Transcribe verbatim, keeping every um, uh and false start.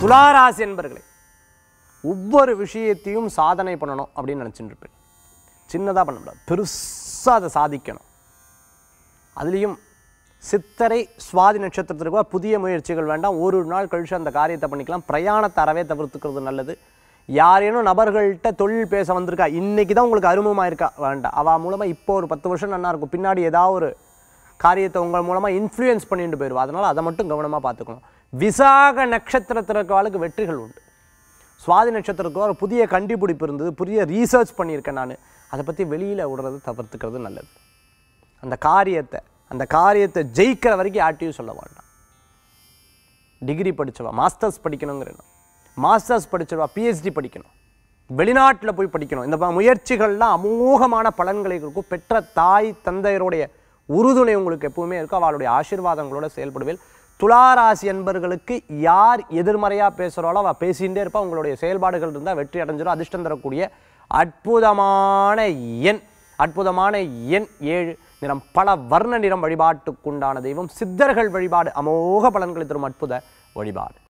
துளாராசி என்பர்களே, ஒவ்வொரு விஷயத்தையும் சாதனை பண்ணணும் அப்படின்னு நினச்சிட்டு இருப்பேன். சின்னதாக பண்ணக்கூடாது, பெருசாக அதை சாதிக்கணும். அதுலேயும் சித்திரை சுவாதி நட்சத்திரத்திற்கு புதிய முயற்சிகள் வேண்டாம். ஒரு நாள் கழிச்சு அந்த காரியத்தை பண்ணிக்கலாம். பிரயாணத்தை அறவே தவிர்த்துக்கிறது நல்லது. யாரேனும் நபர்கள்ட்ட தொழில் பேச வந்திருக்கா, இன்றைக்கி தான் உங்களுக்கு அறிமுகமாக இருக்கா, வேண்டாம். அவள் மூலமாக இப்போ ஒரு பத்து வருஷம் நல்லா இருக்கும், பின்னாடி ஏதாவது ஒரு காரியத்தை உங்கள் மூலமாக இன்ஃப்ளூயன்ஸ் பண்ணிட்டு போயிடுவா. அதனால் அதை மட்டும் கவனமாக பார்த்துக்கணும். விசாக நட்சத்திரத்திற்கு வெற்றிகள் உண்டு. சுவாதி நட்சத்திரத்துக்கு ஒரு புதிய கண்டுபிடிப்பு இருந்தது, புதிய ரீசர்ச் பண்ணியிருக்கேன் நான், அதை பற்றி வெளியில் விடுறது தவிர்த்துக்கிறது நல்லது. அந்த காரியத்தை அந்த காரியத்தை ஜெயிக்கிற வரைக்கும் யார்ட்டையும் சொல்ல வேண்டாம். டிகிரி படித்தவா மாஸ்டர்ஸ் படிக்கணுங்கிற எண்ணம், மாஸ்டர்ஸ் படித்தவா பிஹெச்டி படிக்கணும், வெளிநாட்டில் போய் படிக்கணும். இந்த முயற்சிகள்லாம் அமோகமான பலன்களை இருக்கும். பெற்ற தாய் தந்தையருடைய உறுதுணை உங்களுக்கு எப்பவுமே இருக்கும். அவளுடைய ஆசீர்வாதங்களோட செயல்படுவேன். துளாராசி என்பர்களுக்கு யார் எதிர்மறையாக பேசுகிறாலோ அவள் பேசிகிட்டே இருப்பா. உங்களுடைய செயல்பாடுகள் இருந்தால் வெற்றி அடைஞ்சிடும். அதிர்ஷ்டம் தரக்கூடிய அற்புதமான எண் அற்புதமான எண் ஏழு. நிறம் பல வர்ண நிறம். வழிபாட்டுக்குண்டான தெய்வம் சித்தர்கள் வழிபாடு. அமோக பலன்களை தரும் அற்புத வழிபாடு.